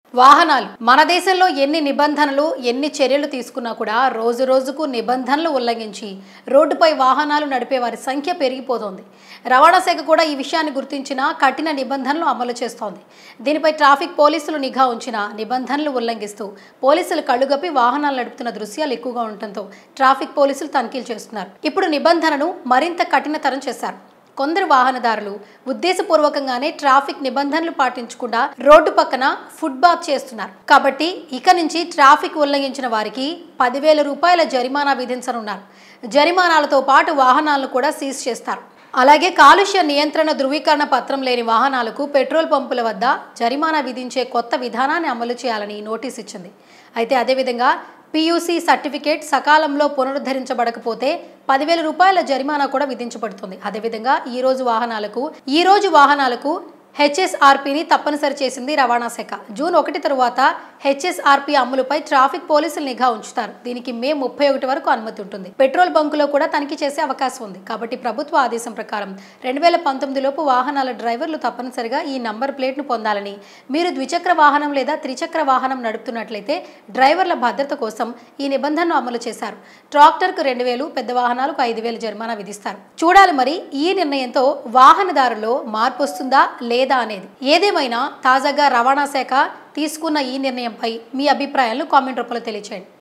వాహనాలు మన దేశంలో ఎన్ని నిబంధనలు ఎన్ని చర్యలు తీసుకున్నా కూడా రోజు రోజుకు నిబంధనలు ఉల్లంఘించి రోడ్డుపై వాహనాలు నడిపే వారి సంఖ్య పెరిగిపోతోంది. రవాణా శాఖ కూడా ఈ విషయాన్ని గుర్తించిన కఠిన నిబంధనలు అమలు చేస్తోంది. దీనిపై ట్రాఫిక్ పోలీసులు నిఘా ఉంచిన నిబంధనలు ఉల్లంఘిస్తూ పోలీసులు కళ్లుగప్పి వాహనాలు నడుపుతున్న దృశ్యాలు ఎక్కువగా ఉండటంతో ట్రాఫిక్ పోలీసులు తనిఖీలు చేస్తున్నారు. ఇప్పుడు నిబంధనను మరింత కఠినతరం చేశారు. కొందరు వాహనదారులు ఉద్దేశపూర్వకంగానే ట్రాఫిక్ నిబంధనలు పాటించకుండా రోడ్డు పక్కన ఫుట్బాత్ చేస్తున్నారు. కాబట్టి ఇక నుంచి ట్రాఫిక్ ఉల్లంఘించిన వారికి 10,000 రూపాయల జరిమానా విధించనున్నారు. జరిమానాలతో పాటు వాహనాలను కూడా సీజ్ చేస్తారు. అలాగే కాలుష్య నియంత్రణ ధృవీకరణ పత్రం లేని వాహనాలకు పెట్రోల్ పంపుల వద్ద జరిమానా విధించే కొత్త విధానాన్ని అమలు చేయాలని నోటీస్ ఇచ్చింది. అయితే అదేవిధంగా PUC సర్టిఫికేట్ సకాలంలో పునరుద్ధరించబడకపోతే 10,000 రూపాయల జరిమానా కూడా విధించబడుతుంది. అదేవిధంగా ఈ రోజు వాహనాలకు HSRPని తప్పనిసరి చేసింది రవాణా శాఖ. జూన్ 1 తరువాత HSRP అమలుపై ట్రాఫిక్ పోలీసులు నిఘా ఉంచుతారు. దీనికి మే 31 వరకు అనుమతి ఉంటుంది. పెట్రోల్ బంకులో కూడా తనిఖీ చేసే అవకాశం ఉంది. కాబట్టి ప్రభుత్వ ఆదేశం ప్రకారం 2019 లోపు వాహనాల డ్రైవర్లు తప్పనిసరిగా ఈ నంబర్ ప్లేట్ను పొందాలని, మీరు ద్విచక్ర వాహనం లేదా త్రిచక్ర వాహనం నడుపుతున్నట్లయితే డ్రైవర్ల భద్రత కోసం ఈ నిబంధనను అమలు చేశారు. ట్రాక్టర్కు 2,000, పెద్ద వాహనాలకు 5,000 జరిమానా విధిస్తారు. చూడాలి మరి ఈ నిర్ణయంతో వాహనదారుల్లో మార్పు వస్తుందా లేదా అనేది. ఏదేమైనా తాజాగా రవాణా శాఖ తీసుకున్న ఈ నిర్ణయంపై మీ అభిప్రాయాలను కామెంట్ రూపంలో తెలియచేయండి.